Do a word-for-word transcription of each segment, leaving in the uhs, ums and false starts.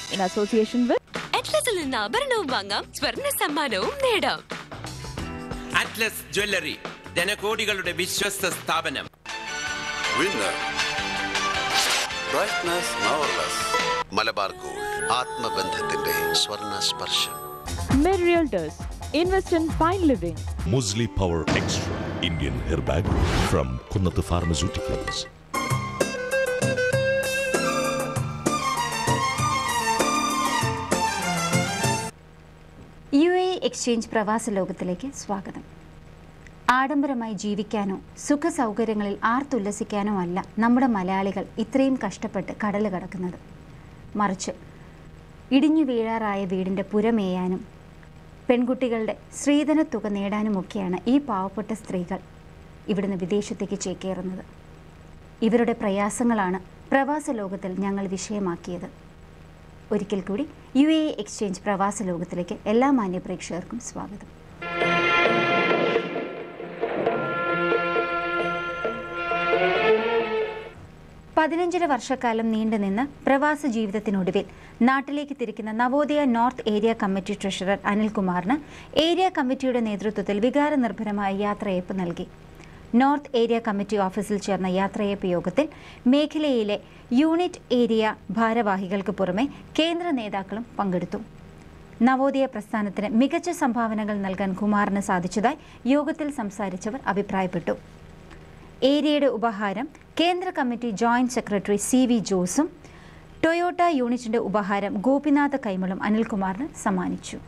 in association with Atlas നിന്ന് ആഭരണവും വാങ്ങാം, സ്വർണ്ണ സമ്മാനവും നേടാം. Atlas Jewelry, ജനകോടികളുടെ വിശ്വസ്ത സ്ഥാപനം. Winner. Brightness marvelous. Malabar Gold, ആത്മബന്ധത്തിന്റെ സ്വർണ്ണ സ്പർശം. Mid Realtors, invest in fine living. Musli Power Extra, Indian hair bag from Kunnathu Pharmaceuticals. U A exchange പ്രവാസലോകത്തിലേക്ക് സ്വാഗതം. ആഡംബരമായി ജീവിക്കാനോ സുഖ സൗകര്യങ്ങളിൽ ആർത്തുല്ലസിക്കാനോ അല്ല നമ്മുടെ മലയാളികൾ ഇത്രയും കഷ്ടപ്പെട്ട് കടൽ കടക്കുന്നത്. മറിച്ച് ഇടിഞ്ഞു വീഴാറായ വീടിൻ്റെ പുരമേയാനും പെൺകുട്ടികളുടെ സ്ത്രീധന തുക നേടാനുമൊക്കെയാണ് ഈ പാവപ്പെട്ട സ്ത്രീകൾ ഇവിടുന്ന് വിദേശത്തേക്ക് ചേക്കേറുന്നത്. ഇവരുടെ പ്രയാസങ്ങളാണ് പ്രവാസ ലോകത്തിൽ ഞങ്ങൾ വിഷയമാക്കിയത്. ഒരിക്കൽ കൂടി യു എ എക്സ്ചേഞ്ച് പ്രവാസ ലോകത്തിലേക്ക് എല്ലാ മാന്യ പ്രേക്ഷകർക്കും സ്വാഗതം. പതിനഞ്ചര വർഷക്കാലം നീണ്ടുനിന്ന് പ്രവാസ ജീവിതത്തിനൊടുവിൽ നാട്ടിലേക്ക് തിരിക്കുന്ന Navodaya north area committee treasurer അനിൽകുമാറിന് ഏരിയ കമ്മിറ്റിയുടെ നേതൃത്വത്തിൽ വികാരനിർഭരമായ യാത്രയയപ്പ് നൽകി. നോർത്ത് ഏരിയ കമ്മിറ്റി ഓഫീസിൽ ചേർന്ന യാത്രയയപ്പ് യോഗത്തിൽ മേഖലയിലെ യൂണിറ്റ് ഏരിയ ഭാരവാഹികൾക്ക് പുറമെ കേന്ദ്ര നേതാക്കളും പങ്കെടുത്തു. നവോദയ പ്രസ്ഥാനത്തിന് മികച്ച സംഭാവനകൾ നൽകാൻ കുമാറിന് സാധിച്ചതായി യോഗത്തിൽ സംസാരിച്ചവർ അഭിപ്രായപ്പെട്ടു. ഏരിയയുടെ ഉപഹാരം കേന്ദ്ര committee joint secretary C V ജോസും ടൊയോട്ട യൂണിറ്റിന്റെ ഉപഹാരം ഗോപിനാഥ് കൈമളും അനിൽകുമാറിന് സമ്മാനിച്ചു.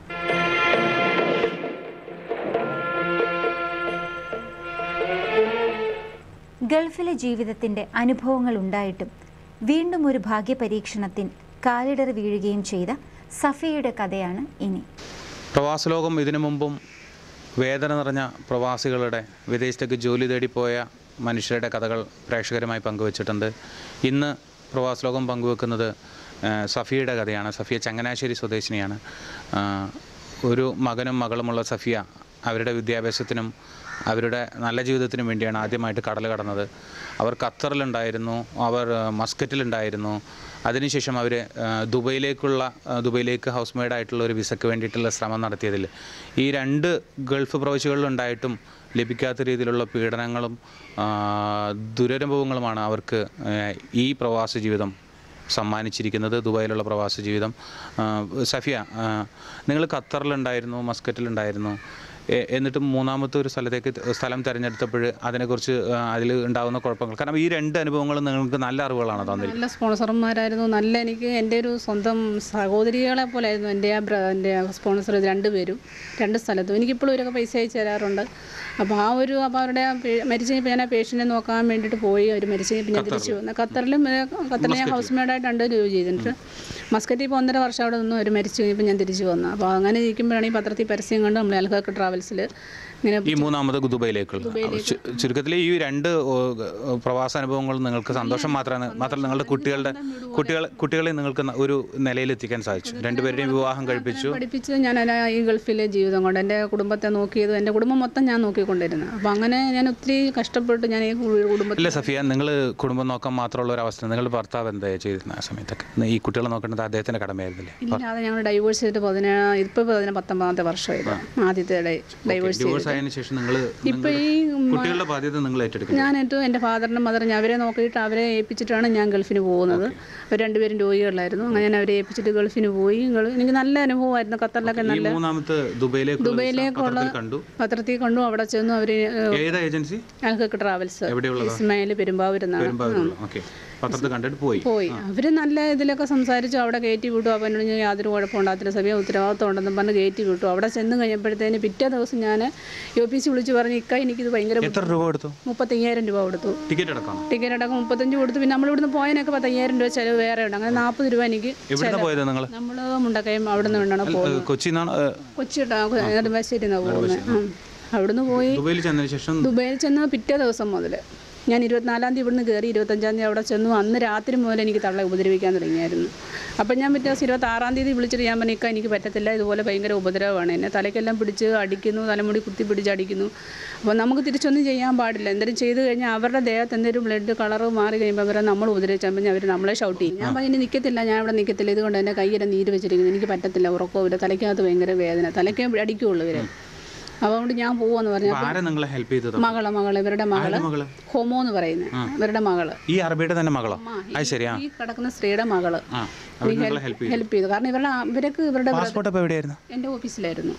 ഗൾഫിലെ ജീവിതത്തിന്റെ അനുഭവങ്ങൾ ഉണ്ടായിട്ടും വീണ്ടും ഒരു ഭാഗ്യപരീക്ഷണത്തിൽ കാലിടറി വീഴുകയും ചെയ്ത സഫിയയുടെ കഥയാണ് ഇനി. പ്രവാസലോകം ഇതിനു മുമ്പും വേദന നിറഞ്ഞ പ്രവാസികളുടെ വിദേശത്തേക്ക് ജോലി തേടിപ്പോയ മനുഷ്യരുടെ കഥകൾ പ്രേക്ഷകരുമായി പങ്കുവച്ചിട്ടുണ്ട്. ഇന്ന് പ്രവാസലോകം പങ്കുവെക്കുന്നത് സഫിയയുടെ കഥയാണ്. സഫിയ ചങ്ങനാശ്ശേരി സ്വദേശിനിയാണ്. ഒരു മകനും മകളുമുള്ള സഫിയ അവരുടെ വിദ്യാഭ്യാസത്തിനും അവരുടെ നല്ല ജീവിതത്തിനും വേണ്ടിയാണ് ആദ്യമായിട്ട് കടൽ കടന്നത്. അവർ ഖത്തറിലുണ്ടായിരുന്നു, അവർ മസ്കറ്റിലുണ്ടായിരുന്നു. അതിനുശേഷം അവർ ദുബൈയിലേക്കുള്ള ദുബൈയിലേക്ക് ഹൗസ് മെയ്ഡായിട്ടുള്ള ഒരു വിസയ്ക്ക് വേണ്ടിയിട്ടുള്ള ശ്രമം നടത്തിയതിൽ ഈ രണ്ട് ഗൾഫ് പ്രവാസികളിലുണ്ടായിട്ടും ലഭിക്കാത്ത രീതിയിലുള്ള പീഡനങ്ങളും ദുരനുഭവങ്ങളുമാണ് അവർക്ക് ഈ പ്രവാസ ജീവിതം സമ്മാനിച്ചിരിക്കുന്നത്. ദുബായിലുള്ള പ്രവാസ ജീവിതം. സഫിയ, നിങ്ങൾ ഖത്തറിലുണ്ടായിരുന്നു, മസ്കറ്റിലുണ്ടായിരുന്നു. എന്നിട്ടും മൂന്നാമത്തെ ഒരു സ്ഥലത്തേക്ക് സ്ഥലം തിരഞ്ഞെടുത്തപ്പോൾ അതിനെക്കുറിച്ച് അതിൽ ഉണ്ടാകുന്ന കുഴപ്പങ്ങൾ, കാരണം ഈ രണ്ട് അനുഭവങ്ങളും നിങ്ങൾക്ക് നല്ല അറിവുകളാണ് തന്നിരിക്കുന്നത്. നല്ല സ്പോൺസർമാരായിരുന്നു. നല്ല എനിക്ക് എൻ്റെ ഒരു സ്വന്തം സഹോദരികളെ പോലായിരുന്നു എൻ്റെ ആ എൻ്റെ സ്പോൺസർ രണ്ടുപേരും രണ്ട് സ്ഥലത്തും. എനിക്കിപ്പോഴും ഇവരൊക്കെ പൈസ അയച്ചു തരാറുണ്ട്. അപ്പോൾ ആ ഒരു അപ്പോൾ അവരുടെ മരിച്ചു കഴിഞ്ഞപ്പോൾ ഞാൻ ആ പേഷ്യൻറ്റിനെ നോക്കാൻ വേണ്ടിയിട്ട് പോയി. അവർ മരിച്ചു കഴിഞ്ഞപ്പോൾ ഞാൻ തിരിച്ചു വന്നു. ഖത്തറിലും ഖത്തറിൽ ഞാൻ ഹൗസ് മെയ്ഡായിട്ട് രണ്ട് ജോലി ചെയ്തിട്ട് മസ്കറ്റിൽ ഇപ്പോൾ ഒന്നര വർഷം അവിടെ നിന്നും അവർ മരിച്ചു കഴിഞ്ഞപ്പോൾ ഞാൻ തിരിച്ചു വന്നു. അപ്പോൾ അങ്ങനെ ഇരിക്കുമ്പോഴാണ് ഈ പത്രത്തിൽ പരസ്യം കണ്ട് നമ്മൾ അൽഹക്ക് ട്രാവൽസിൽ ഈ മൂന്നാമത് ദുബൈയിലേക്കുള്ള ചുരുക്കത്തിൽ ഈ രണ്ട് പ്രവാസ അനുഭവങ്ങൾ നിങ്ങൾക്ക് സന്തോഷം മാത്രമാണ്. മാത്രമല്ല നിങ്ങളുടെ കുട്ടികളുടെ കുട്ടികൾ കുട്ടികളെ നിങ്ങൾക്ക് ഒരു നിലയിലെത്തിക്കാൻ സാധിച്ചു. രണ്ടുപേരുടെയും വിവാഹം കഴിപ്പിച്ചു. പഠിപ്പിച്ചത് ഞാൻ ഈ ഗൾഫിലെ ജീവിതം കൊണ്ട് എൻ്റെ കുടുംബത്തെ നോക്കിയത് എൻ്റെ കുടുംബം മൊത്തം ഞാൻ നോക്കിക്കൊണ്ടിരുന്നു. അപ്പോൾ അങ്ങനെ ഞാൻ ഒത്തിരി കഷ്ടപ്പെട്ട് ഞാൻ ഈ കുടുംബത്തിൽ. അല്ല സഫിയ, നിങ്ങൾ കുടുംബം നോക്കാൻ മാത്രമുള്ള ഒരു അവസ്ഥ, നിങ്ങൾ ഭർത്താവ് എന്താ ചെയ്തിരുന്ന ആ സമയത്തൊക്കെ? ഈ കുട്ടികളെ നോക്കേണ്ടത് അദ്ദേഹത്തിൻ്റെ കടമയായിരുന്നില്ലേ? ഇല്ലാതെ ഞങ്ങൾ ഡൈവേഴ്സ് ചെയ്തിട്ട് പതിനേഴ് ഇപ്പോൾ പതിനെ പത്തൊമ്പതാമത്തെ വർഷമായിരുന്നു ആദ്യത്തെ ഡൈവേഴ്സ് ചെയ്ത്. ശേഷം നിങ്ങൾ ഇപ്പോൾ ഈ കുട്ടികളുടെ ബാധ്യത നിങ്ങൾ ഏറ്റെടുക്കും? ഞാൻ ഏറ്റവും എൻ്റെ ഫാദറിനും മദറിനും അവരെ നോക്കിയിട്ട് അവരെ ഏൽപ്പിച്ചിട്ടാണ് ഞാൻ ഗൾഫിന് പോകുന്നത്. അവർ രണ്ടുപേരും രോഗികളായിരുന്നു. അങ്ങനെ ഞാൻ അവരെ ഏൽപ്പിച്ചിട്ട് ഗൾഫിന് പോയി. എനിക്ക് നല്ല അനുഭവമായിരുന്നു. ഖത്തറിലൊക്കെ നല്ല ദുബൈയിലേക്കുള്ള പത്രത്തിൽ കണ്ടു. അവിടെ ചെന്നു. അവർ അൽഹക്ക് ട്രാവൽസ് ഇസ്മായിൽ പെരുമ്പാവൂരെന്നാണ് പോയി പോയി അവർ നല്ല ഇതിലൊക്കെ സംസാരിച്ചു. അവിടെ കയറ്റി വിട്ടു. അവനോട് ഞാൻ യാതൊരു കുഴപ്പമുണ്ടാകത്തില്ല, സഭയെ ഉത്തരവാദിത്വം ഉണ്ടെന്നും പറഞ്ഞ് കയറ്റി വിട്ടു. അവിടെ ചെന്ന് കഴിഞ്ഞപ്പോഴത്തേന് പിറ്റേ ദിവസം ഞാൻ യു പി സി വിളിച്ച് പറഞ്ഞു, ഇക്ക എനിക്കിത് ഭയങ്കര മുപ്പത്തയ്യായിരം രൂപ കൊടുത്തു. ടിക്കറ്റ് അടക്കം ടിക്കറ്റ് അടക്കം മുപ്പത്തഞ്ച് കൊടുത്തു. പിന്നെ നമ്മളിവിടുന്ന് പോയതിനൊക്കെ പത്തയ്യായിരം രൂപ ചിലവ് വേറെ ഉണ്ട്. അങ്ങനെ നാൽപ്പത് രൂപ എനിക്ക്. നമ്മൾ മുണ്ടക്കയം അവിടെ നിന്ന് വേണം പോകുന്നത്. കൊച്ചി നെടുമ്പാശ്ശേരി നിന്നാണ് പോകുന്നത്. അവിടുന്ന് പോയി ദുബൈയിൽ ചെന്ന് പിറ്റേ ദിവസം മുതൽ ഞാൻ ഇരുപത്തിനാലാം തീയതി ഇവിടുന്ന് കയറി. ഇരുപത്തഞ്ചാം തീയതി അവിടെ ചെന്നു. അന്ന് രാത്രി മുതൽ എനിക്ക് തള്ളെ ഉപദ്രവിക്കാൻ തുടങ്ങിയായിരുന്നു. അപ്പം ഞാൻ പിറ്റേ ദിവസം ഇരുപത്താറാം തീയതി വിളിച്ചിട്ട് ഞാൻ പറഞ്ഞു ഇക്ക എനിക്ക് പറ്റത്തില്ല, ഇതുപോലെ ഭയങ്കര ഉപദ്രവമാണ്, എന്നെ തലയ്ക്കെല്ലാം പിടിച്ച് അടിക്കുന്നു, തലമുടി കുത്തി പിടിച്ച് അടിക്കുന്നു. അപ്പോൾ നമുക്ക് തിരിച്ചൊന്നും ചെയ്യാൻ പാടില്ല. എന്തെങ്കിലും ചെയ്ത് കഴിഞ്ഞാൽ അവരുടെ ദേഹത്ത് എന്തെങ്കിലും ബ്ലഡ് കളറ് മാറി കഴിയുമ്പോൾ അവരെ നമ്മൾ ഉപദ്രവിച്ചാൽ പിന്നെ അവർ നമ്മളെ ഷൗട്ട് ചെയ്യും. ഞാൻ പറഞ്ഞു നിൽക്കത്തില്ല, ഞാൻ ഇവിടെ നിൽക്കത്തില്ല, ഇതുകൊണ്ട് എൻ്റെ കയ്യിലെ നീര് വെച്ചിരിക്കുന്നു, എനിക്ക് പറ്റത്തില്ല, ഉറക്കവും ഇവരെ തലയ്ക്കകത്ത് ഭയങ്കര വേദന, തലയ്ക്ക് അടിക്കുകയുള്ളൂ ഇവരെ. അതുകൊണ്ട് ഞാൻ പോവാന്ന് പറഞ്ഞു. മകള് മകള് ഇവരുടെ മകള് ഹോമോ എന്ന് പറയുന്നത് ഇവരുടെ മകള്, ഈ അറബിയുടെ തന്നെ മകളോ? ഈ കിടക്കുന്ന സ്ത്രീയുടെ മകള് ഹെൽപ്പ് ചെയ്തു. കാരണം ഇവരുടെ ഇവർക്ക് ഇവരുടെ എന്റെ ഓഫീസിലായിരുന്നു.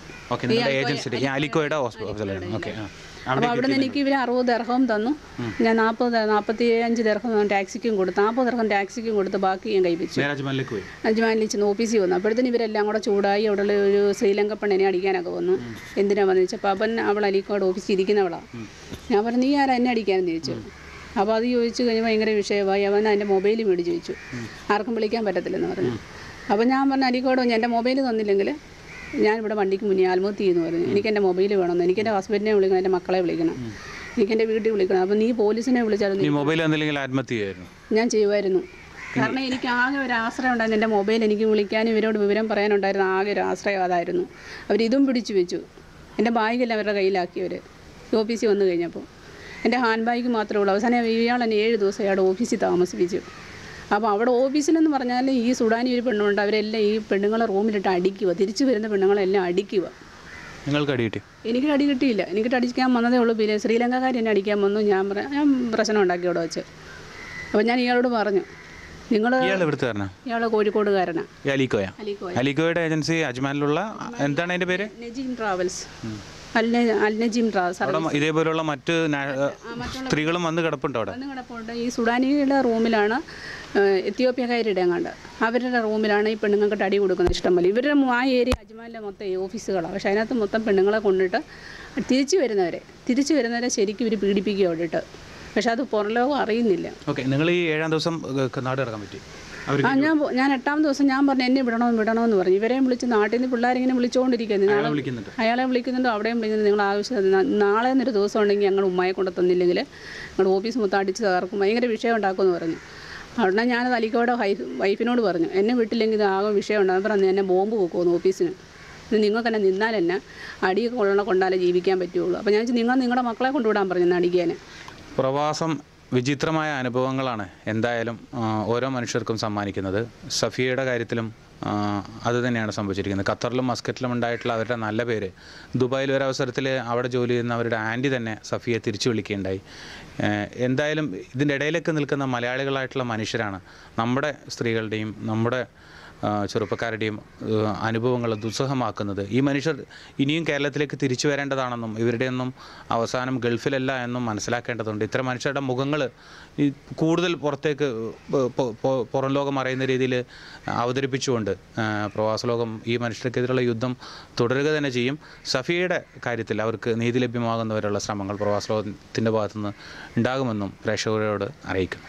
അപ്പോൾ അവിടെ നിന്ന് എനിക്ക് ഇവർ അറുപത് ദർഹവും തന്നു. ഞാൻ നാൽപ്പത് നാൽപ്പത്തി അഞ്ച് ദർഹം ടാക്സിക്കും കൊടുത്തു, നാൽപ്പത് ദർഹം ടാക്സിക്കും കൊടുത്ത് ബാക്കി ഞാൻ കൈവച്ചു. അജ്മാനിൽ ചെന്ന് ഓഫീസിൽ വന്നു. അപ്പോഴത്തേന് ഇവരെല്ലാം കൂടെ ചൂടായി. അവിടെയുള്ള ഒരു ശ്രീലങ്ക പെണ്ണിനെ അടിക്കാനൊക്കെ വന്നു. എന്തിനാ വന്നു ചോദിച്ചപ്പോൾ അവൻ അവൾ അലിക്കോട് ഓഫീസിൽ ഇരിക്കുന്നവളാണ്. ഞാൻ പറഞ്ഞു നീ ആരാ എന്നെ അടിക്കാനെന്ന് ചോദിച്ചു. അപ്പോൾ അത് ചോദിച്ചു കഴിഞ്ഞ് ഭയങ്കര വിഷയമായി. അവൻ എൻ്റെ മൊബൈൽ മേടിച്ച് ചോദിച്ചു, ആർക്കും വിളിക്കാൻ പറ്റത്തില്ലെന്ന് പറഞ്ഞു. അപ്പോൾ ഞാൻ പറഞ്ഞു അലിക്കോട് എൻ്റെ മൊബൈൽ തന്നില്ലെങ്കിൽ ഞാനിവിടെ വണ്ടിക്ക് മുന്നേ ആത്മഹത്യ ചെയ്യുന്നു പറഞ്ഞു. എനിക്ക് എൻ്റെ മൊബൈൽ വേണമെന്ന്, എനിക്ക് എൻ്റെ ഹസ്ബൻഡിനെ വിളിക്കണം, എൻ്റെ മക്കളെ വിളിക്കണം, എനിക്ക് എൻ്റെ വീട്ടിൽ വിളിക്കണം. അപ്പോൾ നീ പോലീസിനെ വിളിച്ചായിരുന്നു ഞാൻ ചെയ്യുമായിരുന്നു. കാരണം എനിക്ക് ആകെ ഒരു ആശ്രയം ഉണ്ടായിരുന്നു, എൻ്റെ മൊബൈൽ എനിക്ക് വിളിക്കാനും ഇവരോട് വിവരം പറയാനുണ്ടായിരുന്നു ആകെ ഒരു ആശ്രയം അതായിരുന്നു. അവരിതും പിടിച്ചു വെച്ചു. എൻ്റെ ബാഗെല്ലാം അവരുടെ കയ്യിലാക്കിയവർ ഓഫീസിൽ വന്നു കഴിഞ്ഞപ്പോൾ. എൻ്റെ ഹാൻഡ് ബാഗ് മാത്രമേ ഉള്ളൂ. അവസാനം ഇയാൾ എന്നെ ഏഴ് ദിവസം അയാളുടെ ഓഫീസിൽ താമസിപ്പിച്ചു. അപ്പോൾ അവിടെ ഓഫീസിലെന്ന് പറഞ്ഞാൽ ഈ സുഡാനി ഒരു പെണ്ണുണ്ട്, അവരെല്ലാം ഈ പെണ്ണുങ്ങളെ റൂമിലിട്ട് അടിക്കുക, തിരിച്ചു വരുന്ന പെണ്ണുങ്ങളെല്ലാം അടിക്കുക. നിങ്ങൾക്ക് അടി കിട്ടി? എനിക്ക് അടി കിട്ടിയില്ല, എനിക്കിട്ട് അടിക്കാൻ വന്നതേ ഉള്ളൂ. പിന്നെ ശ്രീലങ്കക്കാർ എന്നെ അടിക്കാൻ വന്നു. ഞാൻ പറയാം ഞാൻ പ്രശ്നം ഉണ്ടാക്കി അവിടെ വെച്ച്. അപ്പോൾ ഞാൻ ഇയാളോട് പറഞ്ഞു നിങ്ങൾ ഇയാൾ കോഴിക്കോടുകാരനാണ്. അലിക്കോയുടെ ഏജൻസി അജ്മാനിലുള്ള എന്താണ് അതിൻ്റെ പേര്? നജീം ട്രാവൽസ്. അൽനജീം ട്രാവൽസ്. ഇതേപോലുള്ള മറ്റ് സ്ത്രീകളും വന്ന് കിടപ്പുണ്ട് അവിടെ? വന്ന് കിടപ്പുണ്ട്. ഈ സുഡാനിയുടെ റൂമിലാണ്, എത്യോപ്യക്കാരുടെ എങ്ങാണ്ട് അവരുടെ റൂമിലാണ് ഈ പെണ്ണുങ്ങൾക്ക് അടി കൊടുക്കുന്നത് ഇഷ്ടംപോലെ. ഇവരുടെ ആ ഏരിയ അജ്മാനിലെ മൊത്തം ഓഫീസുകളാണ്. പക്ഷേ അതിനകത്ത് മൊത്തം പെണ്ണുങ്ങളെ കൊണ്ടിട്ട് തിരിച്ചു വരുന്നവരെ തിരിച്ചു വരുന്നവരെ ശരിക്കും ഇവർ പീഡിപ്പിക്കുക അവിടെയിട്ട്. പക്ഷെ അത് പുറലോകം അറിയുന്നില്ല. ഓക്കെ, നിങ്ങൾ ഈ ഏഴാം ദിവസം നാട് ഇറങ്ങാൻ പറ്റി? ആ ഞാൻ ഞാൻ എട്ടാം ദിവസം ഞാൻ പറഞ്ഞു എന്നെ വിടണമെന്ന് വിടണമെന്ന് പറഞ്ഞു. ഇവരെയും വിളിച്ച് നാട്ടിൽ നിന്ന് പിള്ളേരിങ്ങനെ വിളിച്ചുകൊണ്ടിരിക്കുന്നത്. നാളെ അയാളെ വിളിക്കുന്നുണ്ട്, അവിടെയും വിളിക്കുന്നുണ്ട്. നിങ്ങൾ ആവശ്യം നാളെ എന്നൊരു ദിവസം ഉണ്ടെങ്കിൽ ഞങ്ങൾ ഉമ്മയെ കൊണ്ട് തന്നില്ലെങ്കിൽ ഞങ്ങൾ ഓഫീസ് മൊത്തം അടിച്ച് തകർക്കും, ഭയങ്കര വിഷയം ഉണ്ടാക്കുമെന്ന് പറഞ്ഞു. അവിടെ ഞാനത് അലിക്കോടെ വൈഫ് വൈഫിനോട് പറഞ്ഞു എന്നെ വിട്ടില്ലെങ്കിൽ ഇത് ആകെ വിഷയം ഉണ്ടാകും. പറഞ്ഞു എന്നെ ബോംബ് വെക്കുമെന്ന് ഓഫീസിന്. ഇത് നിങ്ങൾക്ക് തന്നെ നിന്നാൽ തന്നെ അടിയൊക്കെ കൊള്ളണ കൊണ്ടാലേ ജീവിക്കാൻ പറ്റുള്ളൂ. അപ്പോൾ ഞാൻ നിങ്ങൾ നിങ്ങളുടെ മക്കളെ കൊണ്ടുവിടാൻ പറഞ്ഞു അടിക്കാൻ. പ്രവാസം വിചിത്രമായ അനുഭവങ്ങളാണ് എന്തായാലും ഓരോ മനുഷ്യർക്കും സമ്മാനിക്കുന്നത്. സഫിയയുടെ കാര്യത്തിലും അത് തന്നെയാണ് സംഭവിച്ചിരിക്കുന്നത്. ഖത്തറിലും മസ്കറ്റിലും ഉണ്ടായിട്ടുള്ള അവരുടെ നല്ല പേര് ദുബായിൽ ഒരവസരത്തിൽ അവിടെ ജോലി ചെയ്യുന്ന അവരുടെ ആൻറ്റി തന്നെ സഫിയെ തിരിച്ചു വിളിക്കുകയുണ്ടായി. എന്തായാലും ഇതിൻ്റെ ഇടയിലേക്ക് നിൽക്കുന്ന മലയാളികളായിട്ടുള്ള മനുഷ്യരാണ് നമ്മുടെ സ്ത്രീകളുടെയും നമ്മുടെ ചെറുപ്പക്കാരുടെയും അനുഭവങ്ങൾ ദുസ്സഹമാക്കുന്നത്. ഈ മനുഷ്യർ ഇനിയും കേരളത്തിലേക്ക് തിരിച്ചു വരേണ്ടതാണെന്നും ഇവരുടെയൊന്നും അവസാനം ഗൾഫിലല്ല എന്നും മനസ്സിലാക്കേണ്ടതുണ്ട്. ഇത്തരം മനുഷ്യരുടെ മുഖങ്ങൾ ഈ കൂടുതൽ പുറത്തേക്ക് പുറം ലോകം അറിയുന്ന രീതിയിൽ അവതരിപ്പിച്ചുകൊണ്ട് പ്രവാസലോകം ഈ മനുഷ്യർക്കെതിരെയുള്ള യുദ്ധം തുടരുക തന്നെ ചെയ്യും. സഫിയയുടെ കാര്യത്തിൽ അവർക്ക് നീതി ലഭ്യമാകുന്നവരുള്ള ശ്രമങ്ങൾ പ്രവാസലോകത്തിൻ്റെ ഭാഗത്തുനിന്ന് ഉണ്ടാകുമെന്നും പ്രേക്ഷകരോട് അറിയിക്കുന്നു.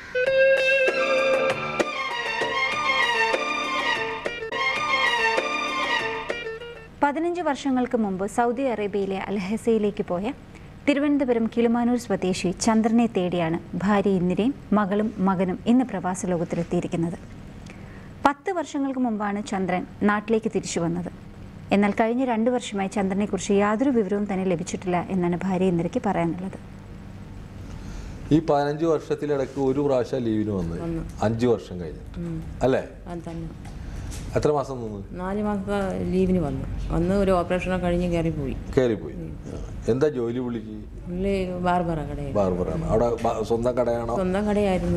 പതിനഞ്ച് വർഷങ്ങൾക്ക് മുമ്പ് സൗദി അറേബ്യയിലെ അൽഹസയിലേക്ക് പോയ തിരുവനന്തപുരം കിളിമാനൂർ സ്വദേശി ചന്ദ്രനെ തേടിയാണ് ഭാര്യ ഇന്ദിരയും മകളും മകനും ഇന്ന് പ്രവാസ ലോകത്തിലെത്തിയിരിക്കുന്നത്. പത്ത് വർഷങ്ങൾക്ക് മുമ്പാണ് ചന്ദ്രൻ നാട്ടിലേക്ക് തിരിച്ചു വന്നത്. എന്നാൽ കഴിഞ്ഞ രണ്ട് വർഷമായി ചന്ദ്രനെക്കുറിച്ച് യാതൊരു വിവരവും തന്നെ ലഭിച്ചിട്ടില്ല എന്നാണ് ഭാര്യ ഇന്ദിരയ്ക്ക് പറയാനുള്ളത്. ഈ പതിനഞ്ച് വർഷത്തിലിടയ്ക്ക് ഒരു പ്രാവശ്യം ലീവിന് വന്ന് അഞ്ച് വർഷം കഴിഞ്ഞു അല്ലേ? എത്ര മാസം നിന്ന്? നാല് മാസം ലീവിന് വന്നു വന്ന് ഒരു ഓപ്പറേഷനൊക്കെ കഴിഞ്ഞ് കയറിപ്പോയി കയറിപ്പോയി എന്താ ജോലി? പുള്ളിക്ക് പുള്ളി ബാർബറ കടയാണ്. ബാർബറാണ്. അവിടെ സ്വന്തം കടയാണോ? സ്വന്തം കടയായിരുന്നു.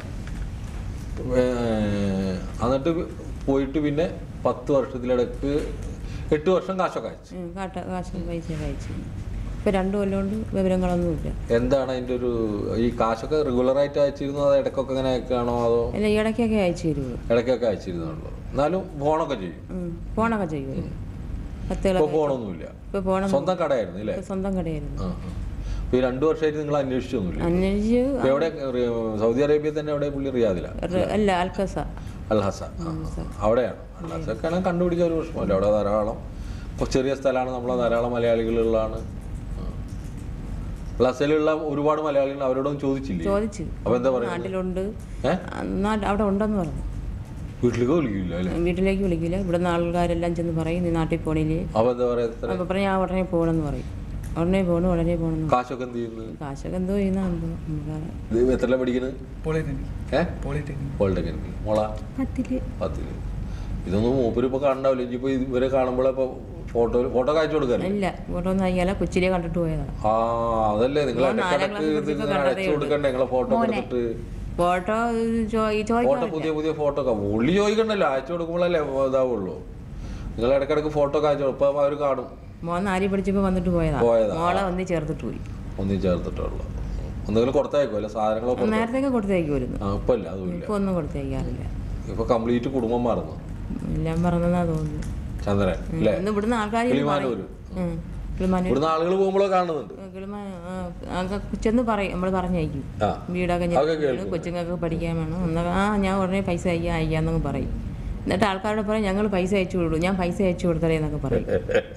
എന്നിട്ട് പോയിട്ട് പിന്നെ പത്ത് വർഷത്തിലിടക്ക് എട്ട് വർഷം കാശൊക്കെ അയച്ചു. കാശ് പൈസ അയച്ചു. ഇപ്പൊ രണ്ടു കൊല്ലം കൊണ്ട് വിവരങ്ങളൊന്നുമില്ല. എന്താണ് അതിന്റെ ഒരു ഈ കാശൊക്കെ റെഗുലർ ആയിട്ട് അയച്ചിരുന്നു അതോ ഇടയ്ക്കൊക്കെ അങ്ങനെ അയക്കാണോ? അതോ ഇടയ്ക്കൊക്കെ അയച്ചു തരുള്ളൂ. ഇടയ്ക്കൊക്കെ അയച്ചിരുന്നുള്ളൂ. എന്നാലും ഫോണൊക്കെ ചെയ്യും. ഫോണൊക്കെ ചെയ്യും. ഫോണൊന്നുമില്ല. സ്വന്തം കടയായിരുന്നു അല്ലേ? സ്വന്തം കടയായിരുന്നു. ഈ രണ്ടു വർഷമായിട്ട് നിങ്ങൾ അന്വേഷിച്ചൊന്നുമില്ല? അന്വേഷിച്ചു. എവിടെ? സൗദി അറേബ്യ തന്നെ എവിടെ? പുള്ളി റിയാദില? അല്ല, അൽഹസ. അൽഹസ അവിടെയാണ്. അൽഹസൊക്കെ ആണെങ്കിൽ കണ്ടുപിടിക്കാൻ ഒരു പ്രശ്നമല്ല. അവിടെ ധാരാളം ചെറിയ സ്ഥലമാണ്, നമ്മളെ ധാരാളം മലയാളികളുള്ളതാണ്. അൽഹസയിലുള്ള ഒരുപാട് മലയാളികൾ അവരോടൊന്നും ചോദിച്ചില്ലേ? ചോദിച്ചു. അപ്പൊ എന്താ പറയുക? നാട്ടിലുണ്ട്, അവിടെ ഉണ്ടെന്ന് പറഞ്ഞു. വീട്ടിലേക്ക് വിളിക്കില്ല അല്ലേ? വീട്ടിലേക്ക് വിളിക്കില്ല. ഇവിടുന്ന് ആൾക്കാരെല്ലാം ചെന്ന് പറയും നീ നാട്ടിൽ പോണില്ലേ. അപ്പോൾ എന്താ പറയുക? അപ്പോൾ പറഞ്ഞാൽ ഞാൻ ഉടനെ പോകണമെന്ന് പറയും. ഉടനെ പോകണം ഉടനെ പോകണം. കാശൊക്കെ എന്ത് ചെയ്യുന്നത്? കാശൊക്കെ എന്തോ ചെയ്യുന്ന എത്ര പഠിക്കുന്നത്? പോളിടെക്നിക്. മോളാ പത്തില്. ഇതൊന്നും മൂപ്പര് ഇപ്പോൾ കാണണ്ടാവില്ല. ഇനിയിപ്പോൾ ഇവരെ കാണുമ്പോഴേ ഇപ്പോൾ ഫോട്ടോ ഫോട്ടോ കാഴ്ച കൊടുക്കാറില്ല. ഇല്ല, ഫോട്ടോ ഒന്നും അയക്കാല. കൊച്ചിലെ കണ്ടിട്ട് പോയതാണ്. ആ അതല്ലേ നിങ്ങൾ അയച്ചു കൊടുക്കണ്ടേ നിങ്ങളെ ഫോട്ടോ കൊടുത്തിട്ട്? ഫോട്ടോ ഫോട്ടോ പുതിയ പുതിയ ഫോട്ടോ ഉള്ളി ചോദിക്കണ്ടല്ലോ, അയച്ചു കൊടുക്കുമ്പോഴല്ലേ ഇതാവുള്ളൂ. നിങ്ങൾ ഇടയ്ക്കിടയ്ക്ക് ഫോട്ടോ കാഴ്ച ഇപ്പൊ അവർ കാണും. മോൻ നാരി പഠിച്ചപ്പോ വന്നിട്ട് പോയതാ. മോളെ ഒന്നി ചേർത്തിട്ട് പോയി. ഒന്നി ചേർത്തിട്ടുള്ളൂ. എന്തെങ്കിലും കൊടുത്തയക്കോ അല്ലെ? സാധനങ്ങളൊക്കെ നേരത്തെ കൊടുത്തയക്കുമായിരുന്നു. ഇപ്പൊ ഇല്ല, അതുമില്ല. ഇപ്പൊ ഒന്നും കൊടുത്തയക്കാറില്ല. ഇപ്പൊ കംപ്ലീറ്റ് കുടുംബം മാറുന്നു. എല്ലാം പറഞ്ഞാ തോന്നുന്നു. ചന്ദ്രൻ അല്ലേ? ഇവിടുന്ന് ആൾക്കാർ ഇവിടുന്ന് ആളുകൾ പോകുമ്പോഴോ കാണുന്നുണ്ട്. ചെന്ന് പറയും, നമ്മൾ പറഞ്ഞയക്കും. വീടൊക്കെ കൊച്ചുങ്ങൾക്ക് പഠിക്കാൻ വേണം ഒന്ന്. ആ ഞാൻ ഉടനെ പൈസ അയക്കാം അയക്കാന്നൊക്കെ പറയും. എന്നിട്ട് ആൾക്കാരോട് പറയും ഞങ്ങൾ പൈസ അയച്ചു കൊടുക്കും, ഞാൻ പൈസ അയച്ചു കൊടുത്തേ എന്നൊക്കെ പറയും.